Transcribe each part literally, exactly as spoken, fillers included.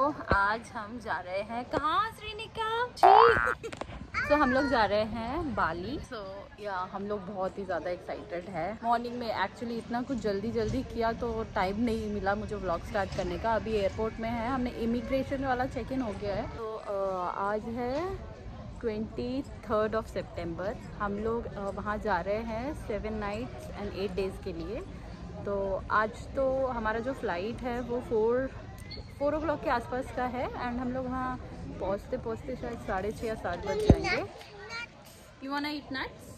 आज हम जा रहे हैं कहाँ श्रीनिका? तो हम लोग जा रहे हैं बाली। सो so, या हम लोग बहुत ही ज़्यादा एक्साइटेड है। मॉर्निंग में एक्चुअली इतना कुछ जल्दी जल्दी किया तो टाइम नहीं मिला मुझे व्लॉग स्टार्ट करने का। अभी एयरपोर्ट में है, हमने इमिग्रेशन वाला चेक इन हो गया है। तो आज है ट्वेंटी थर्ड ऑफ सितंबर। हम लोग वहाँ जा रहे हैं seven nights and eight days के लिए। तो आज तो हमारा जो फ़्लाइट है वो फोर फोर ओ क्लॉक के आसपास का है एंड हम लोग वहाँ पहुँचते पहुँचते शायद साढ़े छः या सात बज जाएंगे। You want to eat nuts?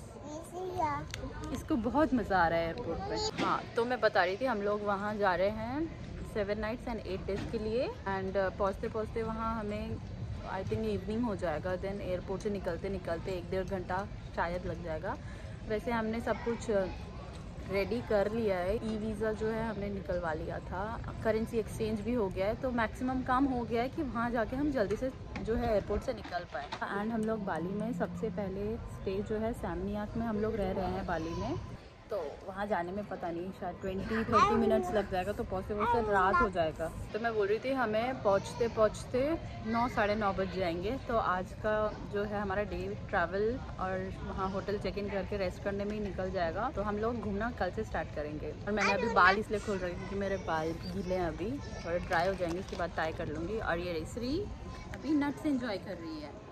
इसको बहुत मज़ा आ रहा है एयरपोर्ट पे। हाँ, तो मैं बता रही थी हम लोग वहाँ जा रहे हैं seven nights and eight days के लिए एंड पहुँचते पहुँचते वहाँ हमें आई थिंक इवनिंग हो जाएगा। देन एयरपोर्ट से निकलते निकलते एक डेढ़ घंटा शायद लग जाएगा। वैसे हमने सब कुछ रेडी कर लिया है। ई वीज़ा जो है हमने निकलवा लिया था, करेंसी एक्सचेंज भी हो गया है, तो मैक्सिमम काम हो गया है कि वहाँ जाके हम जल्दी से जो है एयरपोर्ट से निकल पाए। एंड हम लोग बाली में सबसे पहले स्टे जो है सैमनियाक में हम लोग रह रहे हैं बाली में। तो वहाँ जाने में पता नहीं शायद ट्वेंटी थर्टी मिनट्स लग जाएगा, तो पॉसिबल से रात हो जाएगा। तो मैं बोल रही थी हमें पहुँचते पहुँचते नौ साढ़े नौ बज जाएंगे। तो आज का जो है हमारा डे ट्रैवल और वहाँ होटल चेक इन करके रेस्ट करने में ही निकल जाएगा। तो हम लोग घूमना कल से स्टार्ट करेंगे। और मैंने अभी बाल इसलिए खोल रही थी क्योंकि मेरे बाल गीले हैं, अभी थोड़े ड्राई हो जाएंगे, उसके बाद टाई कर लूँगी। और ये श्री अभी नट्स एंजॉय कर रही है,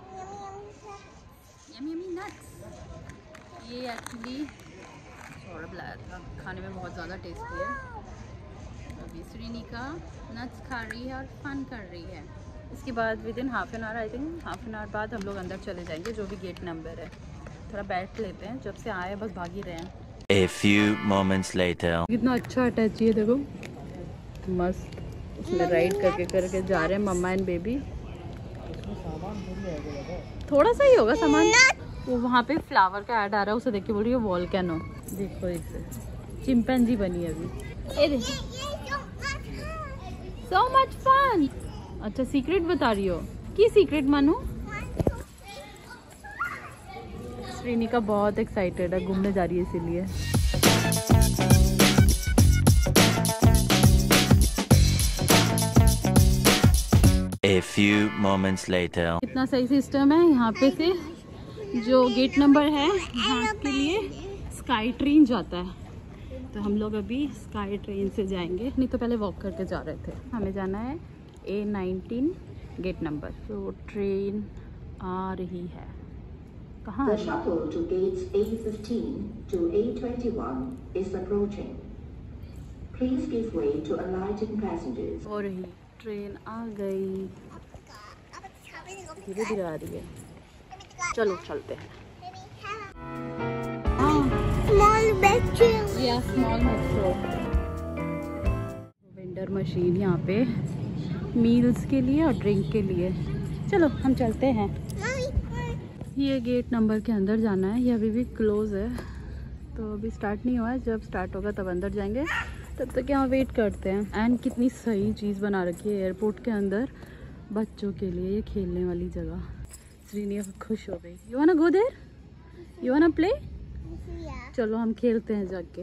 यमी यमी नट्स। ये एक्चुअली सौरभ लाया था, खाने में बहुत ज़्यादा टेस्टी है। अभी श्रीनिका नट्स खा रही है और फन कर रही है। इसके बाद within half an hour I think half an hour बाद हम लोग अंदर चले जाएंगे, जो भी गेट नंबर है। थोड़ा बैठ लेते हैं, जब से आए बस भाग ही रहे हैं। A few moments later. कितना अच्छा अटैची है, देखो मस्त। उसमें राइड करके करके जा रहे हैं मम्मा एंड बेबी। थोड़ा सा ही होगा सामान। वो वहाँ पे फ्लावर का ऐड आ रहा है, उसे देख के बोल रही है वॉल्केनो। देखो इसे चिंपैंजी बनी है अभी। A so much fun. अच्छा सीक्रेट बता रही हो? की सीक्रेट मानू? श्रीनिका बहुत एक्साइटेड है, घूमने जा रही है इसीलिए। A few moments later. कितना सही सिस्टम है यहाँ पे से जो गेट नंबर है यहाँ के लिए स्काई ट्रेन जाता है। तो हम लोग अभी स्काई ट्रेन से जाएंगे, नहीं तो पहले वॉक करके जा रहे थे। हमें जाना है ए नाइनटीन गेट नंबर। तो ट्रेन आ रही है, कहाँ? The shuttle to gates A fifteen to A twenty-one is approaching. Please give way to alighting passengers. हो रही ट्रेन आ गई, धीरे धीरे आ रही है। चलो चलते हैं। Small metro. या स्मॉल मेट्रो। वेंडर मशीन यहाँ पे मील्स के लिए और ड्रिंक के लिए। चलो हम चलते हैं। ये गेट नंबर के अंदर जाना है, ये अभी भी क्लोज है, तो अभी स्टार्ट नहीं हुआ है। जब स्टार्ट होगा तब अंदर जाएंगे, तब तक यहाँ वेट करते हैं। एंड कितनी सही चीज़ बना रखी है एयरपोर्ट के अंदर बच्चों के लिए, ये खेलने वाली जगह। श्रीनिका खुश हो गई। You wanna go there? You wanna play? चलो हम खेलते हैं जाके।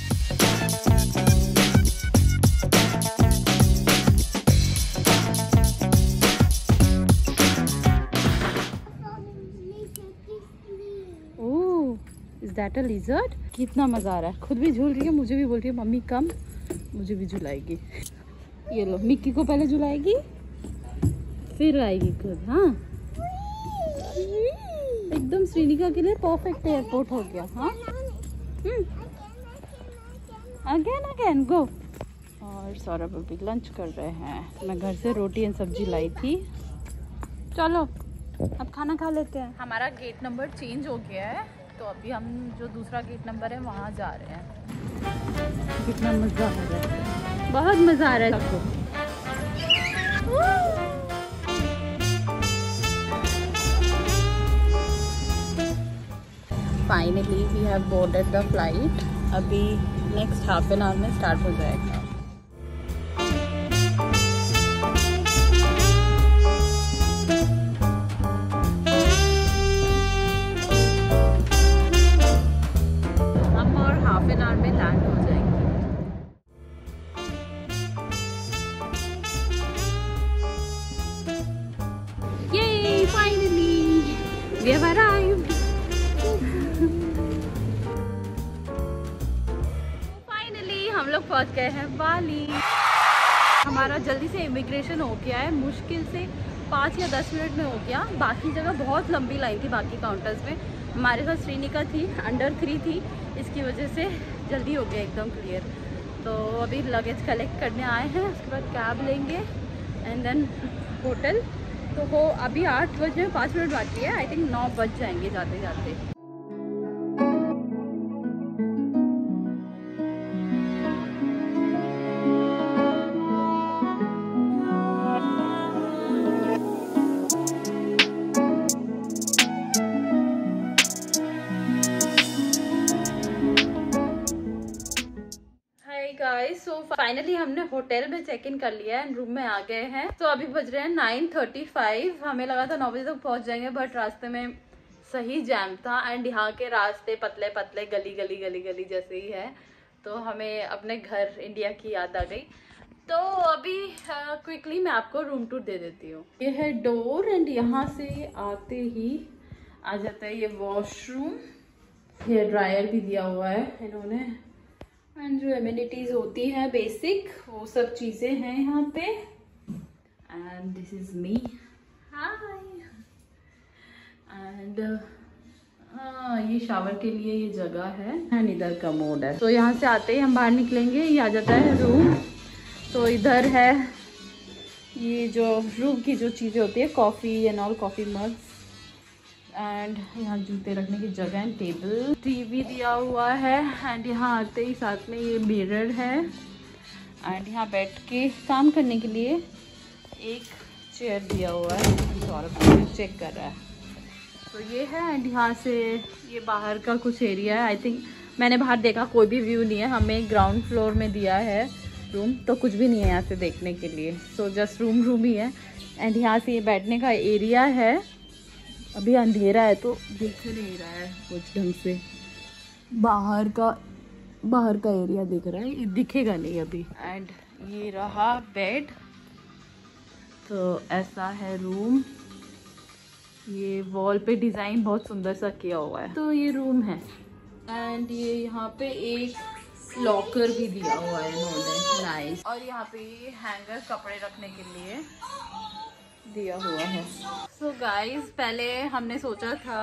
Oh, is that a lizard? कितना मजा आ रहा है, खुद भी झूल रही है, मुझे भी बोल रही है मम्मी कम, मुझे भी झुलाएगी। ये लो, मिक्की को पहले झुलाएगी फिर आएगी खुद। हाँ एकदम श्रीनिका के लिए परफेक्ट एयरपोर्ट हो गया। हाँ अगेन अगेन गो। और सौरभ अभी लंच कर रहे हैं। मैं घर से रोटी एंड सब्जी लाई थी। चलो अब खाना खा लेते हैं। हमारा गेट नंबर चेंज हो गया है, तो अभी हम जो दूसरा गेट नंबर है वहाँ जा रहे हैं। कितना मज़ा आ रहा है, बहुत मज़ा आ रहा है सबको। Finally we have boarded the flight. अभी नेक्स्ट हाफ एन आवर में स्टार्ट हो जाएगा। हम और हाफ एन आवर में लैंड हो जाएंगे। पहुंच गए हैं बाली। हमारा जल्दी से इमिग्रेशन हो गया है, मुश्किल से पाँच या दस मिनट में हो गया। बाकी जगह बहुत लंबी लाइन थी, बाकी काउंटर्स में। हमारे साथ श्रीनिका थी, अंडर थ्री थी, इसकी वजह से जल्दी हो गया एकदम क्लियर। तो अभी लगेज कलेक्ट करने आए हैं, उसके बाद कैब लेंगे एंड देन होटल। तो वो अभी आठ बजे पाँच मिनट बाकी है, आई थिंक नौ बज जाएंगे जाते जाते। गाइस सो फाइनली हमने होटल में चेक इन कर लिया है, रूम में आ गए हैं। तो अभी बज रहे हैं नाइन थर्टी फाइव। हमें लगा था नौ बजे तक पहुंच जाएंगे, बट रास्ते में सही जैम था एंड यहाँ के रास्ते पतले पतले गली गली गली गली जैसे ही है। तो हमें अपने घर इंडिया की याद आ गई। तो अभी क्विकली मैं आपको रूम टूर दे देती हूँ। ये है डोर एंड यहाँ से आते ही आ जाता है ये वॉशरूम। हेयर ड्रायर भी दिया हुआ है इन्होंने एंड जो एमिनिटीज होती हैं बेसिक वो सब चीज़ें हैं यहाँ पे। And this is me, hi. And हाँ, ये शावर के लिए ये जगह है एंड इधर कमोड है। तो यहाँ से आते ही हम बाहर निकलेंगे, ये आ जाता है रूम। तो इधर है ये जो रूम की जो चीज़ें होती है, coffee and all, coffee mugs and यहाँ जूते रखने की जगह है, टेबल, टीवी दिया हुआ है एंड यहाँ आते ही साथ में ये मिरर है एंड यहाँ बैठ के काम करने के लिए एक चेयर दिया हुआ है। सौरभ चेक कर रहा है। तो ये है एंड यहाँ से ये बाहर का कुछ एरिया है। आई थिंक मैंने बाहर देखा कोई भी व्यू नहीं है, हमें ग्राउंड फ्लोर में दिया है रूम, तो कुछ भी नहीं है यहाँ से देखने के लिए। सो जस्ट रूम रूम ही है एंड यहाँ से ये बैठने का एरिया है। अभी अंधेरा है तो दिख नहीं रहा है कुछ ढंग से, बाहर का बाहर का एरिया दिख रहा है, ये दिखेगा नहीं अभी। एंड ये रहा बेड। तो ऐसा है रूम। ये वॉल पे डिज़ाइन बहुत सुंदर सा किया हुआ है। तो ये रूम है एंड ये यहाँ पे एक लॉकर भी दिया हुआ है इन्होंने, नाइस। और यहाँ पे ये हैंगर कपड़े रखने के लिए दिया हुआ है। सो so गाइस, पहले हमने सोचा था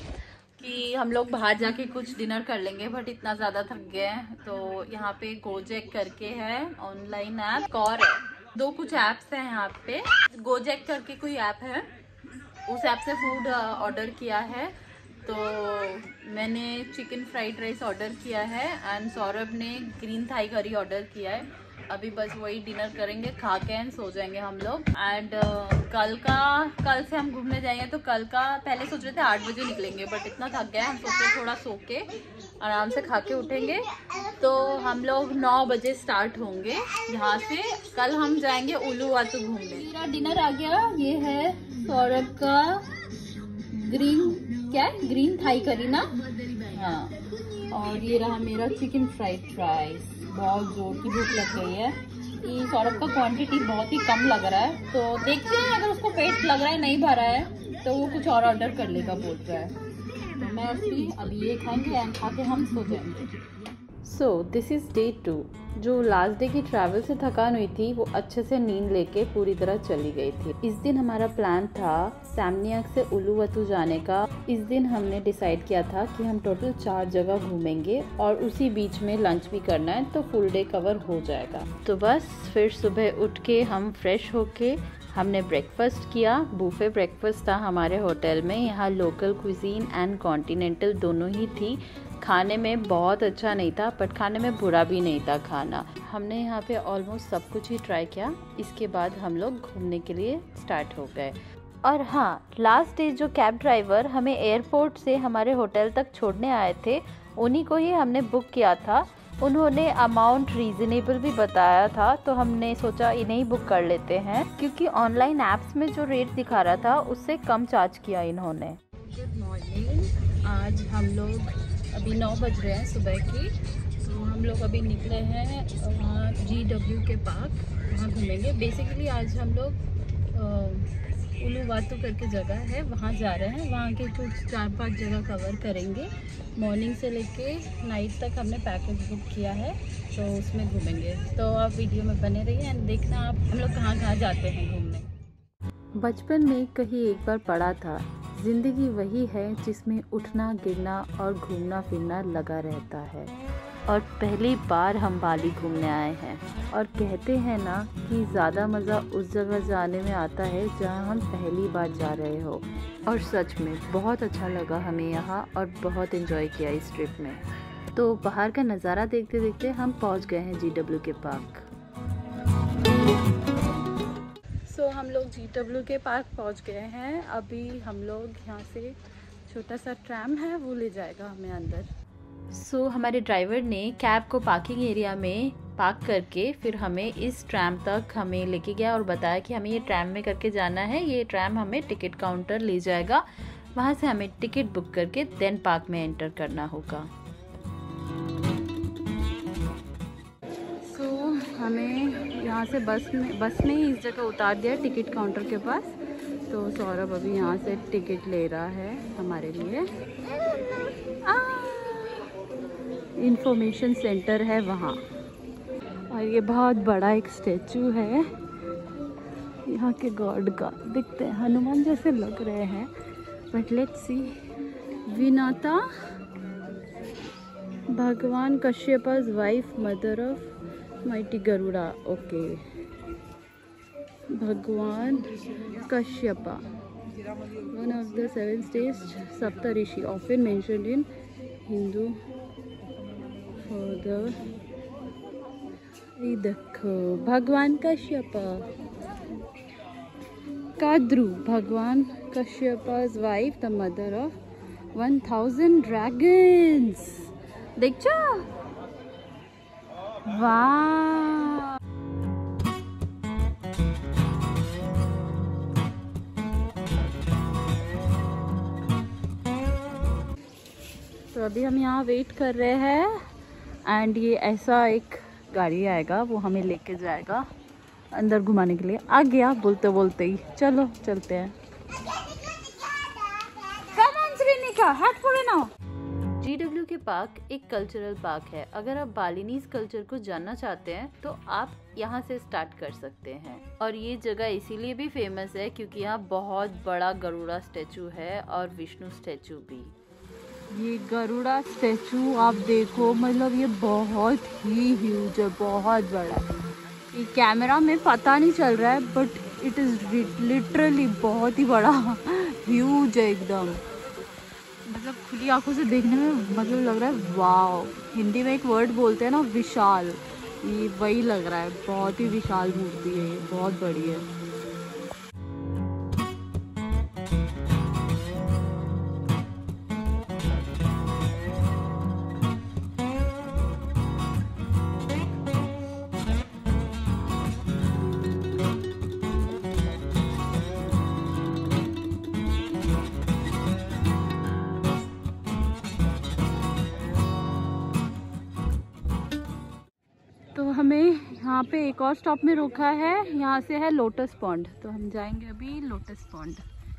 कि हम लोग बाहर जाके कुछ डिनर कर लेंगे, बट इतना ज़्यादा थक गए। तो यहाँ पे गोजेक करके है ऑनलाइन ऐप, और है दो कुछ ऐप्स हैं यहाँ पे। गोजेक करके कोई ऐप है, उस ऐप से फूड ऑर्डर किया है। तो मैंने चिकन फ्राइड राइस ऑर्डर किया है एंड सौरभ ने ग्रीन थाई करी ऑर्डर किया है। अभी बस वही डिनर करेंगे, खा के एंड सो जाएंगे हम लोग। एंड uh, कल का कल से हम घूमने जाएंगे। तो कल का पहले सोच रहे थे आठ बजे निकलेंगे, बट इतना थक गया हम सोच रहे थोड़ा सो के आराम से खा के उठेंगे। तो हम लोग नौ बजे स्टार्ट होंगे यहाँ से। कल हम जाएंगे उलुवातु घूमने। मेरा डिनर आ गया, ये है सौरभ का ग्रीन क्या है ग्रीन थाई करी ना, हाँ। और ये रहा मेरा चिकन फ्राइड राइस। बहुत जोर की भूख लग गई है। ये सौरभ का क्वांटिटी बहुत ही कम लग रहा है, तो देखते हैं अगर उसको पेट लग रहा है नहीं भरा है तो वो कुछ और ऑर्डर कर लेगा बोल रहा है। तो मैं उसकी अभी ये खाएंगे एंड खा के हम सो जाएंगे। So this is day two. जो लास्ट डे की ट्रैवल से थकान हुई थी वो अच्छे से नींद लेके पूरी तरह चली गई थी। इस दिन हमारा प्लान था सैमनियाक से उलुवातु जाने का। इस दिन हमने डिसाइड किया था कि हम टोटल चार जगह घूमेंगे और उसी बीच में लंच भी करना है, तो फुल डे कवर हो जाएगा। तो बस फिर सुबह उठ के हम फ्रेश होके हमने ब्रेकफास्ट किया। बूफे ब्रेकफास्ट था हमारे होटल में। यहाँ लोकल क्विजीन एंड कॉन्टिनेंटल दोनों ही थी। खाने में बहुत अच्छा नहीं था, बट खाने में बुरा भी नहीं था खाना। हमने यहाँ पे ऑलमोस्ट सब कुछ ही ट्राई किया। इसके बाद हम लोग घूमने के लिए स्टार्ट हो गए। और हाँ, लास्ट डे जो कैब ड्राइवर हमें एयरपोर्ट से हमारे होटल तक छोड़ने आए थे, उन्हीं को ही हमने बुक किया था। उन्होंने अमाउंट रीज़नेबल भी बताया था, तो हमने सोचा इन्हें ही बुक कर लेते हैं, क्योंकि ऑनलाइन ऐप्स में जो रेट दिखा रहा था उससे कम चार्ज किया इन्होंने। Good morning. आज हम लोग अभी नौ बज रहे हैं सुबह की। तो हम लोग अभी निकले हैं वहाँ जी डब्ल्यू के पार्क, वहाँ घूमेंगे। बेसिकली आज हम लोग उलुवातु करके जगह है, वहाँ जा रहे हैं। वहाँ के कुछ चार पांच जगह कवर करेंगे। मॉर्निंग से लेके नाइट तक हमने पैकेज बुक किया है, तो उसमें घूमेंगे। तो आप वीडियो में बने रहिए एंड देखना आप हम लोग कहाँ कहाँ जाते हैं घूमने। बचपन में कहीं एक बार पढ़ा था, ज़िंदगी वही है जिसमें उठना गिरना और घूमना फिरना लगा रहता है। और पहली बार हम बाली घूमने आए हैं, और कहते हैं ना कि ज़्यादा मज़ा उस जगह जाने में आता है जहां हम पहली बार जा रहे हो। और सच में बहुत अच्छा लगा हमें यहाँ, और बहुत एंजॉय किया इस ट्रिप में। तो बाहर का नज़ारा देखते देखते हम पहुँच गए हैं G W K park. So so, हम लोग जी डब्ल्यू के पार्क पहुँच गए हैं। अभी हम लोग यहाँ से छोटा सा ट्रैम है, वो ले जाएगा हमें अंदर। सो so, हमारे ड्राइवर ने कैब को पार्किंग एरिया में पार्क करके फिर हमें इस ट्रैम तक हमें लेके गया और बताया कि हमें ये ट्रैम में करके जाना है। ये ट्रैम हमें टिकट काउंटर ले जाएगा, वहाँ से हमें टिकट बुक करके देन पार्क में एंटर करना होगा। सो so, हमें यहाँ से बस में बस ने ही इस जगह उतार दिया टिकट काउंटर के पास। तो सौरभ अभी यहाँ से टिकट ले रहा है हमारे लिए। इंफॉर्मेशन सेंटर है वहाँ, और ये बहुत बड़ा एक स्टैचू है यहाँ के गॉड का। दिखते हैं हनुमान जैसे लग रहे हैं, बट लेट्स सी। विनाता, भगवान Kashyapa's wife, mother of mighty Garuda. Okay, भगवान Kashyapa, one of the seven stage Saptarishi, often mentioned in Hindu for देखो। भगवान कश्यप, काद्रु, भगवान Kashyapa's wife, the mother of one thousand dragons. देख जा, वाह। तो अभी हम यहाँ वेट कर रहे हैं, एंड ये ऐसा एक गाड़ी आएगा, वो हमें लेके जाएगा अंदर घुमाने के लिए। आ गया बोलते बोलते ही, चलो चलते हैं। कम ऑन श्रीनिका, हाथ फोड़े ना। जी डब्ल्यू के पार्क एक कल्चरल पार्क है। अगर आप बालिनीज कल्चर को जानना चाहते हैं तो आप यहाँ से स्टार्ट कर सकते हैं। और ये जगह इसीलिए भी फेमस है क्योंकि यहाँ बहुत बड़ा गरुड़ा स्टैचू है और विष्णु स्टैचू भी। ये गरुड़ा स्टैचू आप देखो, मतलब ये बहुत ही ह्यूज है, बहुत बड़ा है। ये कैमरा में पता नहीं चल रहा है, बट इट इज़ लिटरली बहुत ही बड़ा, ह्यूज है एकदम। मतलब खुली आंखों से देखने में मतलब लग रहा है वाओ। हिंदी में एक वर्ड बोलते हैं ना, विशाल, ये वही लग रहा है। बहुत ही विशाल मूर्ति है, ये बहुत बड़ी है। तो हमें यहाँ पे एक और स्टॉप में रोका है, यहाँ से है लोटस पॉन्ड। तो हम जाएंगे अभी लोटस पॉन्ड।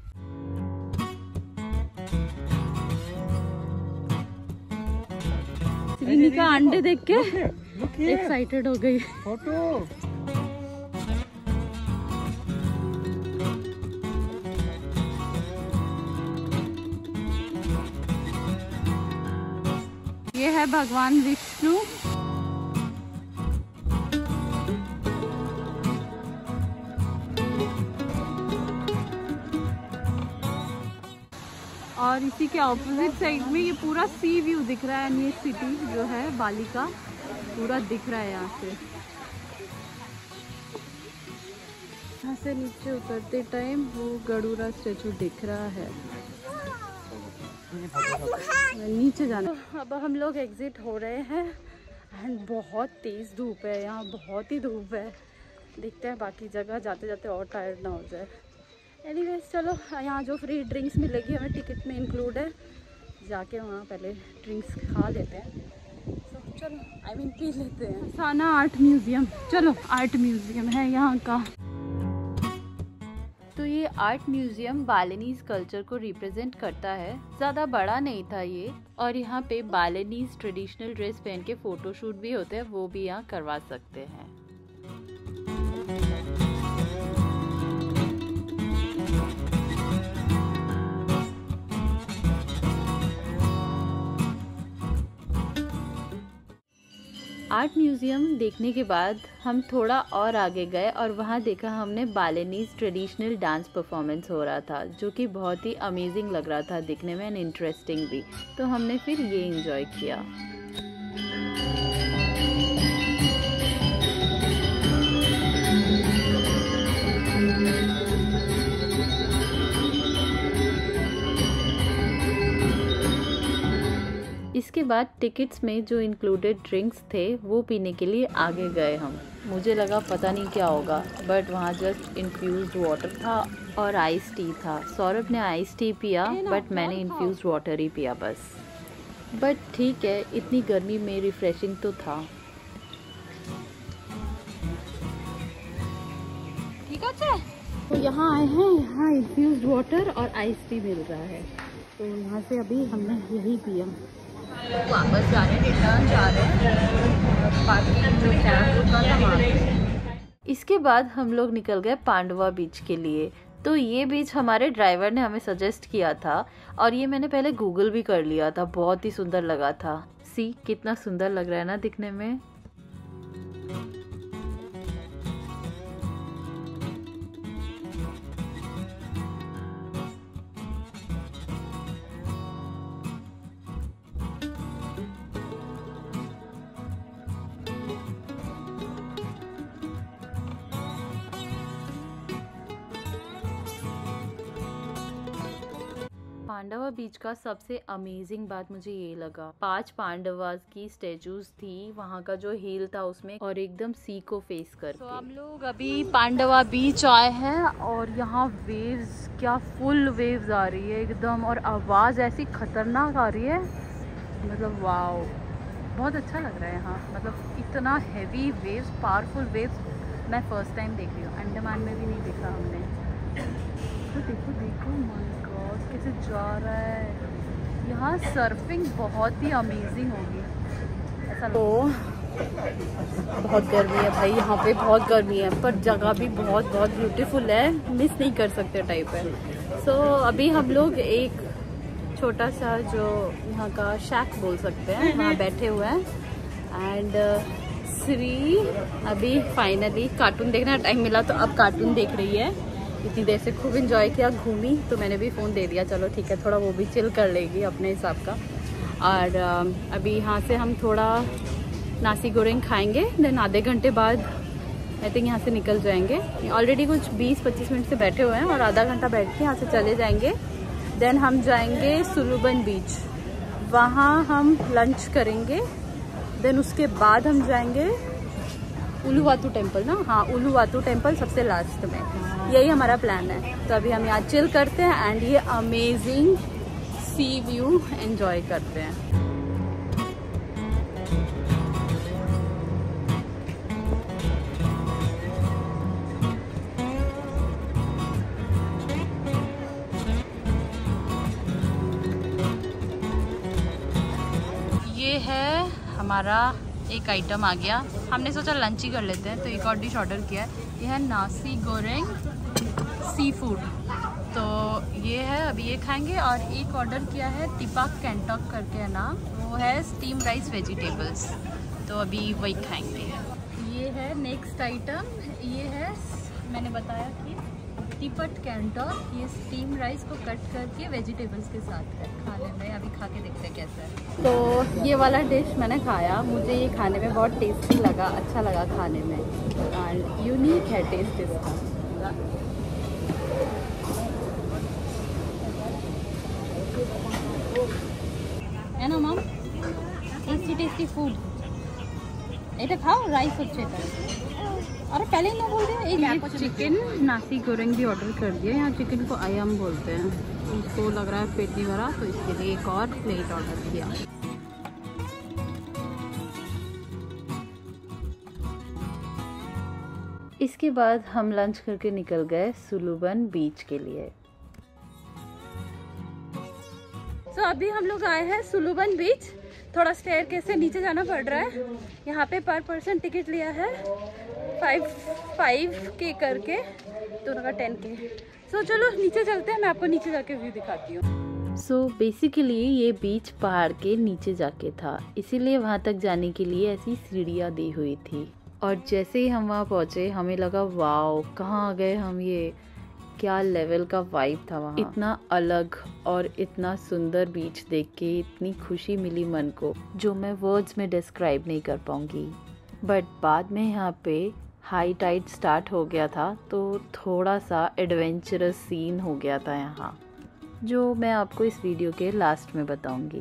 श्रीनिका अंडे देख के एक्साइटेड हो गई। फोटो ये है भगवान विष्णु। और इसी के ऑपोजिट साइड में ये पूरा सी व्यू दिख रहा है। ये सिटी जो है बाली का पूरा दिख रहा है यहाँ से। यहाँ से नीचे उतरते टाइम वो गरुड़ा स्टेचू दिख रहा है। नीचे जाना। अब हम लोग एग्जिट हो रहे हैं एंड बहुत तेज़ धूप है यहाँ, बहुत ही धूप है। देखते हैं बाकी जगह जाते जाते और टायर्ड ना हो जाए। एनीवेज चलो, यहाँ जो फ्री ड्रिंक्स मिलेगी हमें टिकट में इंक्लूड है, जाके वहाँ पहले ड्रिंक्स खा लेते हैं। so, चलो आई मीन पी लेते हैं। साना आर्ट म्यूज़ियम, चलो आर्ट म्यूज़ियम है यहाँ का। तो ये ये आर्ट म्यूजियम बालिनीज कल्चर को रिप्रेजेंट करता है। ज़्यादा बड़ा नहीं था ये, और यहाँ पे बालिनीज ट्रेडिशनल ड्रेस पहन के फोटोशूट भी होते हैं, वो भी यहाँ करवा सकते हैं। आर्ट म्यूज़ियम देखने के बाद हम थोड़ा और आगे गए और वहाँ देखा हमने बालिनीज ट्रेडिशनल डांस परफॉर्मेंस हो रहा था, जो कि बहुत ही अमेजिंग लग रहा था दिखने में एंड इंटरेस्टिंग भी। तो हमने फिर ये एंजॉय किया। इसके बाद टिकट्स में जो इंक्लूडेड ड्रिंक्स थे वो पीने के लिए आगे गए हम। मुझे लगा पता नहीं क्या होगा, बट वहाँ जस्ट इन्फ्यूज्ड वाटर था और आइस टी था। सौरभ ने आइस टी पिया, बट मैंने इन्फ्यूज्ड वाटर ही पिया बस। बट ठीक है, इतनी गर्मी में रिफ्रेशिंग तो था। ठीक है, तो यहाँ आए हैं, यहाँ इन्फ्यूज्ड वाटर और आइस टी मिल रहा है, तो यहाँ से अभी हमने यही पिया। वापस जा रहे रिटर्न जा रहे हैं, पार्किंग जो कैब रुका था वहाँ पे। इसके बाद हम लोग निकल गए पांडवा बीच के लिए। तो ये बीच हमारे ड्राइवर ने हमें सजेस्ट किया था और ये मैंने पहले गूगल भी कर लिया था, बहुत ही सुंदर लगा था। सी कितना सुंदर लग रहा है ना दिखने में। पांडवा बीच का सबसे अमेजिंग बात मुझे ये लगा, पांच पांडवास की स्टेचूज थी, वहाँ का जो हिल था उसमें, और एकदम सी को फेस करके। तो हम लोग अभी पांडवा बीच आए हैं और यहाँ वेव्स, क्या फुल वेव्स आ रही है एकदम, और आवाज़ ऐसी खतरनाक आ रही है, मतलब वाओ, बहुत अच्छा लग रहा है यहाँ। मतलब इतना हैवी वेव्स, पावरफुल वेव्स मैं फर्स्ट टाइम देख रही हूँ। अंडमान में भी नहीं देखा हमने। तो देखो देखो माय गॉड कैसे जा रहा है। यहाँ सर्फिंग बहुत ही अमेजिंग होगी ऐसा। तो बहुत गर्मी है भाई, यहाँ पे बहुत गर्मी है, पर जगह भी बहुत बहुत ब्यूटीफुल है, मिस नहीं कर सकते टाइप है। सो so, अभी हम लोग एक छोटा सा जो यहाँ का शैक बोल सकते हैं वहाँ बैठे हुए हैं। एंड श्री अभी फाइनली कार्टून देखने का टाइम मिला तो अब कार्टून देख रही है। इतनी देर से खूब इंजॉय किया, घूमी, तो मैंने भी फ़ोन दे दिया, चलो ठीक है, थोड़ा वो भी चिल कर लेगी अपने हिसाब का। और अभी यहाँ से हम थोड़ा नासी गोरेंग खाएंगे, देन आधे घंटे बाद आई थिंक यहाँ से निकल जाएंगे। ऑलरेडी कुछ बीस पच्चीस मिनट से बैठे हुए हैं और आधा घंटा बैठ के यहाँ से चले जाएंगे। देन हम जाएंगे सुलुबन बीच, वहाँ हम लंच करेंगे। देन उसके बाद हम जाएंगे उलुवातू टेम्पल ना, हाँ उलुवातू टेम्पल सबसे लास्ट में, यही हमारा प्लान है। तो अभी हम यहाँ चिल करते हैं एंड ये अमेजिंग सी व्यू एंजॉय करते हैं। ये है हमारा एक आइटम आ गया, हमने सोचा लंच ही कर लेते हैं, तो एक और डिश ऑर्डर किया है। यह है नासी गोरेंग सी फूड, तो ये है, अभी ये खाएंगे। और एक ऑर्डर किया है तिपाक कैंटॉक करके है नाम, वो है स्टीम राइस वेजिटेबल्स, तो अभी वही खाएंगे। ये है नेक्स्ट आइटम, ये है मैंने बताया कि टिपट कैंटॉक, ये स्टीम राइस को कट करके वेजिटेबल्स के साथ है खाने में। अभी खा के देखते हैं कैसा है। तो ये वाला डिश मैंने खाया, मुझे ये खाने में बहुत टेस्टी लगा, अच्छा लगा खाने में, एंड यूनिक है टेस्ट इसका। है ना मम, टेस्टी टेस्टी फूड, এটা খাও রাইস হচ্ছে এটা। अरे पहले ही ना बोल दिया। एक ये चिकन नासी गोरेंग भी ऑर्डर कर दिया, यहाँ चिकन को आयाम बोलते हैं। उसको लग रहा है पेट नहीं भरा, तो इसके लिए एक और प्लेट ऑर्डर किया। इसके बाद हम लंच करके निकल गए सुलुबन बीच के लिए। तो so, अभी हम लोग आए हैं सुलुबन बीच। थोड़ा स्टेयर कैसे नीचे जाना पड़ रहा है। यहाँ पे पर पर्सन टिकट लिया है फाइव फाइव के करके, दोनों का टेन के। सो चलो नीचे चलते हैं, मैं आपको नीचे जाके व्यू दिखाती हूँ। सो बेसिकली ये बीच पहाड़ के नीचे जाके था, इसीलिए वहाँ तक जाने के लिए ऐसी सीढ़ियाँ दी हुई थी। और जैसे ही हम वहाँ पहुँचे हमें लगा वाओ, कहाँ आ गए हम, ये क्या लेवल का वाइब था वहाँ। इतना अलग और इतना सुंदर बीच देख के इतनी खुशी मिली मन को, जो मैं वर्ड्स में डिस्क्राइब नहीं कर पाऊँगी। बट बाद में यहाँ पे हाई टाइड स्टार्ट हो गया था, तो थोड़ा सा एडवेंचरस सीन हो गया था यहाँ, जो मैं आपको इस वीडियो के लास्ट में बताऊँगी।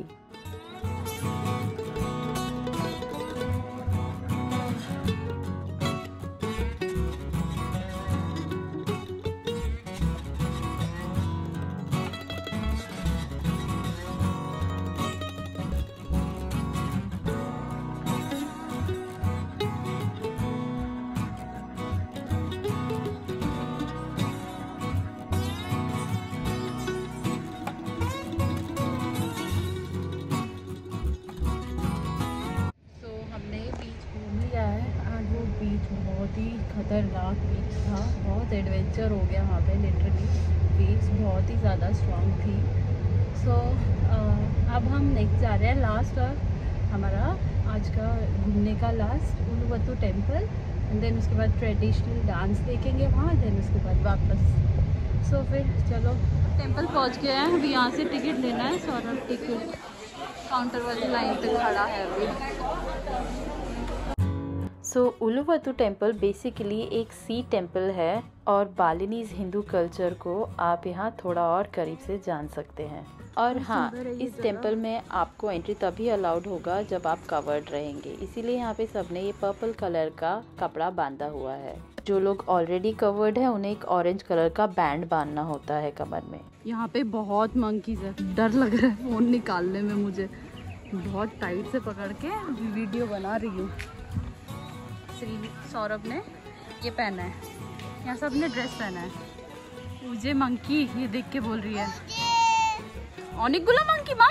बहुत ही खतरनाक बीच था, बहुत एडवेंचर हो गया वहाँ पे। लिटरली वेव्स बहुत ही ज़्यादा स्ट्रॉन्ग थी। सो so, अब हम नेक्स्ट जा रहे हैं, लास्ट और हमारा आज का घूमने का last, Uluwatu temple. And then उसके बाद ट्रेडिशनल डांस देखेंगे वहाँ, देन उसके बाद वापस। सो so, फिर चलो टेम्पल पहुँच गए हैं। अभी यहाँ से टिकट लेना है, सौरभ टिकट काउंटर वाली लाइन तक खड़ा है अभी। सो उलुवत्तु टेम्पल बेसिकली एक सी टेम्पल है और बालिनीज हिंदू कल्चर को आप यहाँ थोड़ा और करीब से जान सकते हैं। और हाँ, इस टेम्पल में आपको एंट्री तभी अलाउड होगा जब आप कवर्ड रहेंगे, इसीलिए यहाँ पे सबने ये पर्पल कलर का कपड़ा बांधा हुआ है। जो लोग ऑलरेडी कवर्ड है उन्हें एक ऑरेंज कलर का बैंड बांधना होता है कमर में। यहाँ पे बहुत मंकीज है, डर लग रहा है फोन निकालने में मुझे। बहुत टाइट से पकड़ के वीडियो बना रही हूँ। श्री सौरभ ने ये पहना है, यहाँ सब ने ड्रेस पहना है। मुझे मंकी ये देख के बोल रही है अनेक गुला मंकी माम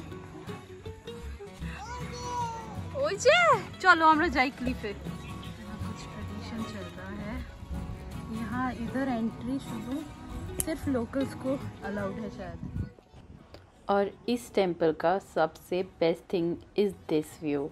ओजे। चलो हमरा जाई क्लिफे। यहाँ कुछ ट्रेडिशन चल रहा है। यहाँ इधर एंट्री शुरू सिर्फ लोकल्स को अलाउड है शायद। और इस टेम्पल का सबसे best thing is this view.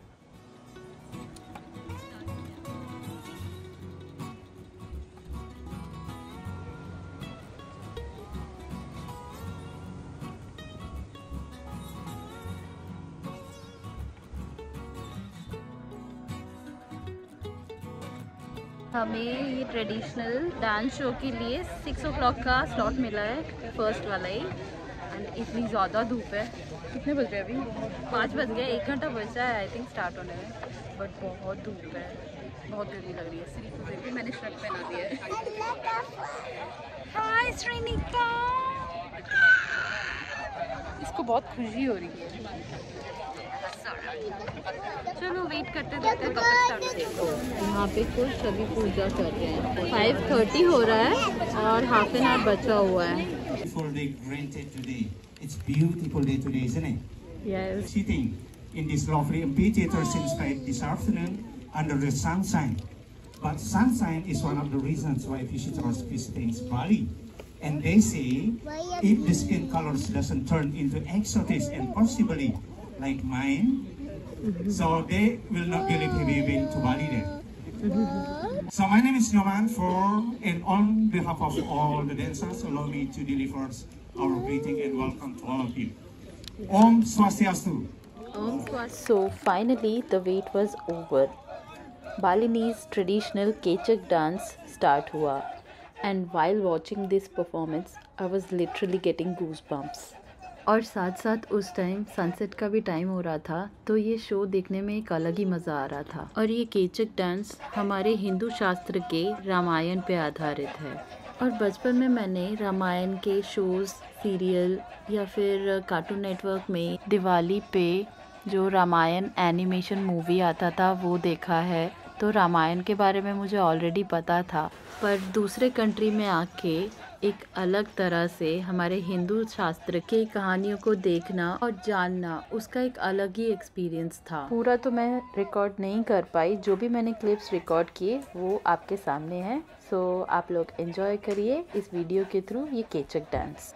हमें ये ट्रेडिशनल डांस शो के लिए सिक्स ओ क्लॉक का स्लॉट मिला है, फर्स्ट वाला ही। एंड इतनी ज़्यादा धूप है। कितने बज रहे हैं अभी? पाँच बज गए, एक घंटा बचा है आई थिंक स्टार्ट होने में। बट बहुत धूप है, बहुत गर्मी लग रही है। श्री को देखिए, मैंने शर्ट पहना दिया है। हाय श्रीनिका, इसको बहुत खुशी हो रही है। चलो वेट करते देखते कब तक स्टार्ट होगा। यहाँ पे कुछ सभी पूजा कर रहे हैं। फाइव थर्टी हो रहा है और हाफ एन आवर बचा हुआ है। It's beautiful day today, isn't it? Yes. Sitting in this lovely amphitheater since this afternoon under the sunshine. But sunshine is one of the reasons why visitors visit Bali. And they say if the skin colors doesn't turn into exotic and possibly like mine, mm-hmm. so they will not believe if you've been to Bali then. Mm-hmm. So my name is Noman for, and on behalf of all the dancers, allow me to deliver our greeting and welcome to all of you. Om Swastiastu. Om Swastiastu. So finally the wait was over. Balinese traditional Kechak dance start हुआ. And while watching this performance, I was literally getting goosebumps. और साथ साथ उस time sunset का भी time हो रहा था, तो ये शो देखने में एक अलग ही मज़ा आ रहा था। और ये केचक डांस हमारे हिंदू शास्त्र के रामायण पे आधारित है। और बचपन में मैंने रामायण के शोज़, सीरियल या फिर कार्टून नेटवर्क में दिवाली पे जो रामायण एनिमेशन मूवी आता था वो देखा है। तो रामायण के बारे में मुझे ऑलरेडी पता था, पर दूसरे कंट्री में आके एक अलग तरह से हमारे हिंदू शास्त्र की कहानियों को देखना और जानना, उसका एक अलग ही एक्सपीरियंस था। पूरा तो मैं रिकॉर्ड नहीं कर पाई, जो भी मैंने क्लिप्स रिकॉर्ड किए वो आपके सामने हैं। सो आप लोग एंजॉय करिए इस वीडियो के थ्रू ये केचक डांस।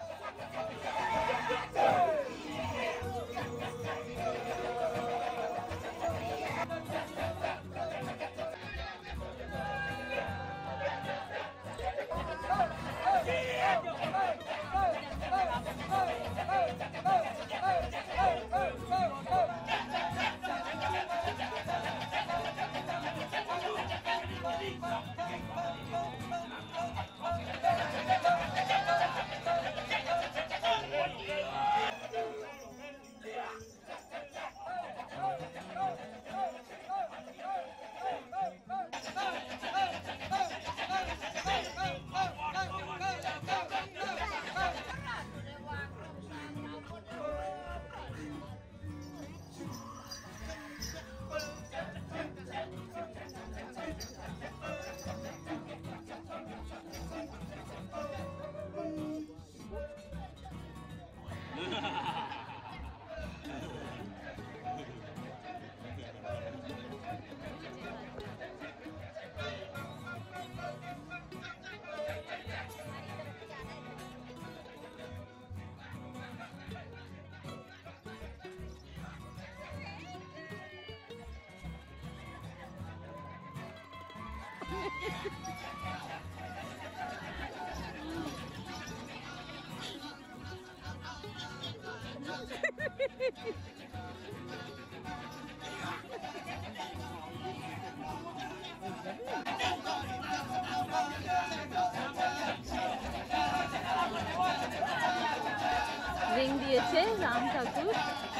রিং দিয়েছে রাম ঠাকুর।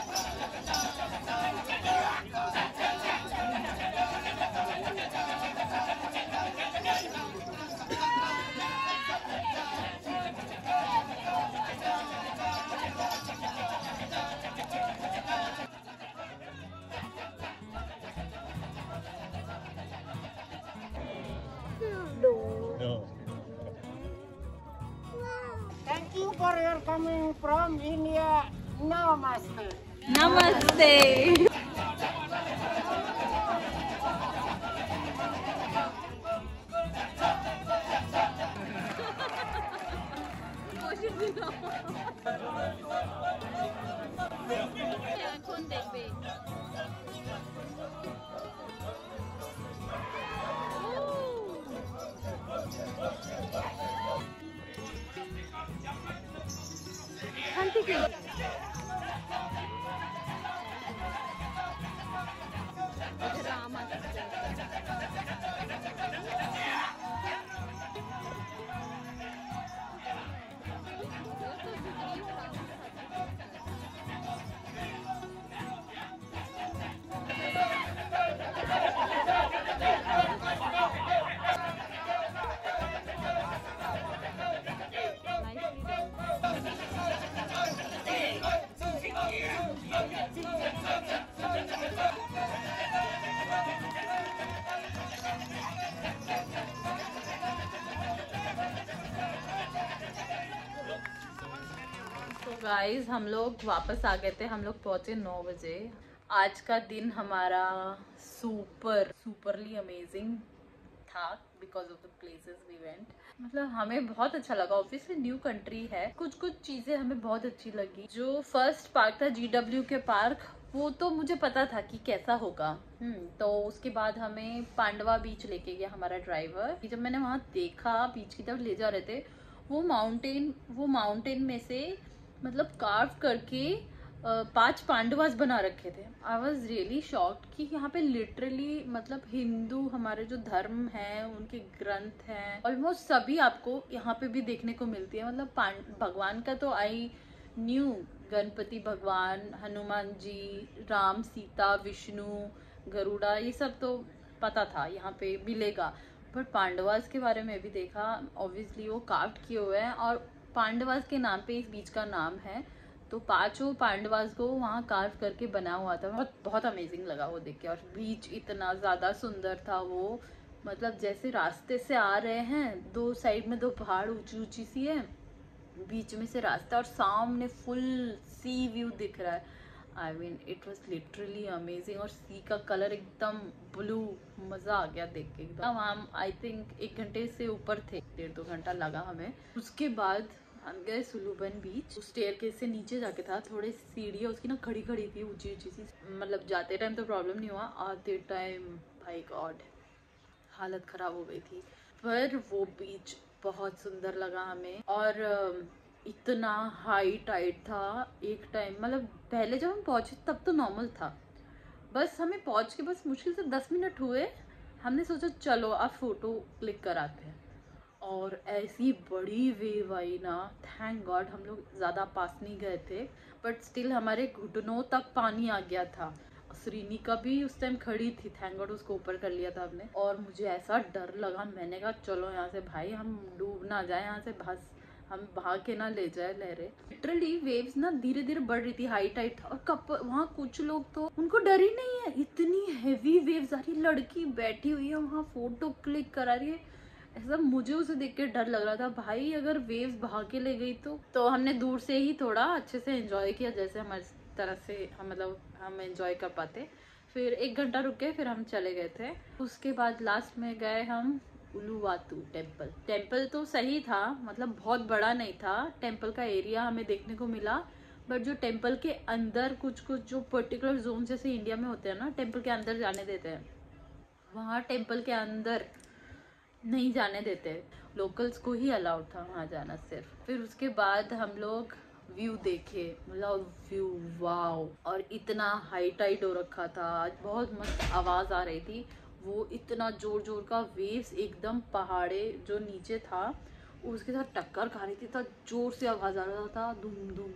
Thank you for your coming from India. Namaste. नमस्ते। এখন দেখবে এখান থেকে রাম আসছে। गाइस हम लोग वापस आ गए थे, हम लोग पहुंचे नौ बजे। आज का दिन हमारा सुपर सुपरली अमेजिंग था because of the places we went. मतलब हमें बहुत अच्छा लगा। ऑब्वियसली न्यू कंट्री है, कुछ कुछ चीजें हमें बहुत अच्छी लगी। जो फर्स्ट पार्क था जी डब्ल्यू के पार्क, वो तो मुझे पता था कि कैसा होगा। हम्म तो उसके बाद हमें पांडवा बीच लेके गया हमारा ड्राइवर। जब मैंने वहाँ देखा बीच की तरफ ले जा रहे थे, वो माउंटेन वो माउंटेन में से मतलब कार्व करके पांच पांडवास बना रखे थे। आई वॉज रियली शॉक्ड कि यहाँ पे लिटरली मतलब हिंदू हमारे जो धर्म है उनके ग्रंथ हैं ऑलमोस्ट सभी आपको यहाँ पे भी देखने को मिलती है। मतलब भगवान का तो आई न्यू गणपति भगवान, हनुमान जी, राम, सीता, विष्णु, गरुड़ा, ये सब तो पता था यहाँ पे मिलेगा। पर पांडवास के बारे में भी देखा। ऑब्वियसली वो कार्व किए हुए हैं और पांडवास के नाम पे इस बीच का नाम है। तो पांचों पांडवास को वहाँ कार्व करके बना हुआ था। बहुत बहुत अमेजिंग लगा वो देख के। और बीच इतना ज़्यादा सुंदर था वो, मतलब जैसे रास्ते से आ रहे हैं, दो साइड में दो पहाड़ ऊंची ऊंची सी है, बीच में से रास्ता और सामने फुल सी व्यू दिख रहा है। I mean it was literally amazing. और सी का कलर एकदम ब्लू, मज़ा आ गया देख के एकदम। हम आई थिंक एक घंटे से ऊपर थे, डेढ़ दो घंटा लगा हमें। उसके बाद हम गए सुलुबन बीच। उस स्टेयरकेस से नीचे जाके था, थोड़े सीढ़ियाँ उसकी ना खड़ी खड़ी थी, ऊंची ऊंची सी। मतलब जाते टाइम तो प्रॉब्लम नहीं हुआ, आते टाइम भाई गॉड हालत ख़राब हो गई थी। पर वो बीच बहुत सुंदर लगा हमें। और इतना हाई टाइड था एक टाइम, मतलब पहले जब हम पहुँचे तब तो नॉर्मल था, बस हमें पहुँच के बस मुश्किल से दस मिनट हुए, हमने सोचा चलो अब फ़ोटो क्लिक कराते हैं। और ऐसी बड़ी वेव आई ना, थैंक गॉड हम लोग ज़्यादा पास नहीं गए थे, बट स्टिल हमारे घुटनों तक पानी आ गया था। श्रीनिका भी उस टाइम खड़ी थी, थैंक गॉड उसको ऊपर कर लिया था हमने। और मुझे ऐसा डर लगा, मैंने कहा चलो यहाँ से भाई हम डूब ना जाए, यहाँ से बस हम भाग के ना ले जाए लहरें। लिटरली वेव्स ना धीरे धीरे बढ़ रही थी, हाई टाइड था। और कप वहाँ कुछ लोग तो उनको डर ही नहीं है, इतनी हैवी वेव्स आ रही, लड़की बैठी हुई है वहाँ फोटो क्लिक करा रही है। ऐसा मुझे उसे देख के डर लग रहा था, भाई अगर वेव्स भाग के ले गई तो तो हमने दूर से ही थोड़ा अच्छे से एंजॉय किया, जैसे हमारी तरह से हम मतलब हम एंजॉय कर पाते। फिर एक घंटा रुके, फिर हम चले गए थे। उसके बाद लास्ट में गए हम उलुवातु टेम्पल। टेम्पल तो सही था, मतलब बहुत बड़ा नहीं था, टेम्पल का एरिया हमें देखने को मिला, बट जो टेम्पल के अंदर कुछ कुछ जो पर्टिकुलर जोन जैसे इंडिया में होते हैं ना, टेम्पल के अंदर जाने देते हैं, वहाँ टेम्पल के अंदर नहीं जाने देते, लोकल्स को ही अलाउड था वहाँ जाना सिर्फ। फिर उसके बाद हम लोग व्यू देखे, मतलब व्यू वाओ। और इतना हाई टाइड हो रखा था, आज बहुत मस्त आवाज़ आ रही थी, वो इतना जोर जोर का वेव्स एकदम पहाड़े जो नीचे था उसके साथ टक्कर खा रही थी, तो जोर से आवाज़ आ रहा था, धूम धूम,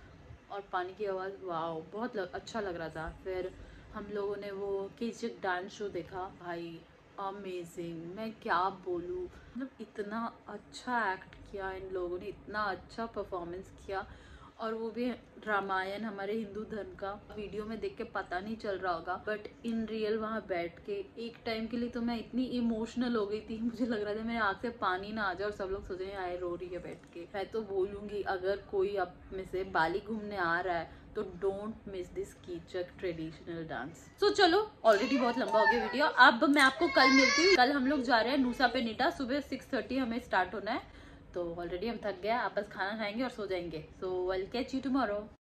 और पानी की आवाज़, वाओ बहुत लग, अच्छा लग रहा था। फिर हम लोगों ने वो केचक डांस शो देखा, भाई अमेजिंग, मैं क्या बोलूँ, मतलब इतना अच्छा एक्ट किया इन लोगों ने, इतना अच्छा परफॉर्मेंस किया। और वो भी रामायण हमारे हिंदू धर्म का। वीडियो में देख के पता नहीं चल रहा होगा, बट इन रियल वहाँ बैठ के एक टाइम के लिए तो मैं इतनी इमोशनल हो गई थी, मुझे लग रहा था मेरे आँख से पानी ना आ जाए और सब लोग सोचे आए रो रही है बैठ के। मैं तो बोलूँगी अगर कोई अब में से बाली घूमने आ रहा है तो डोंट मिस दिस कीचक ट्रेडिशनल डांस। सो चलो, ऑलरेडी बहुत लंबा हो गया वीडियो, अब मैं आपको कल मिलती हूँ। कल हम लोग जा रहे हैं नूसा पेनिटा, सुबह सिक्स थर्टी हमें स्टार्ट होना है, तो ऑलरेडी हम थक गए, आप बस खाना खाएंगे और सो जाएंगे। So I will catch you tomorrow.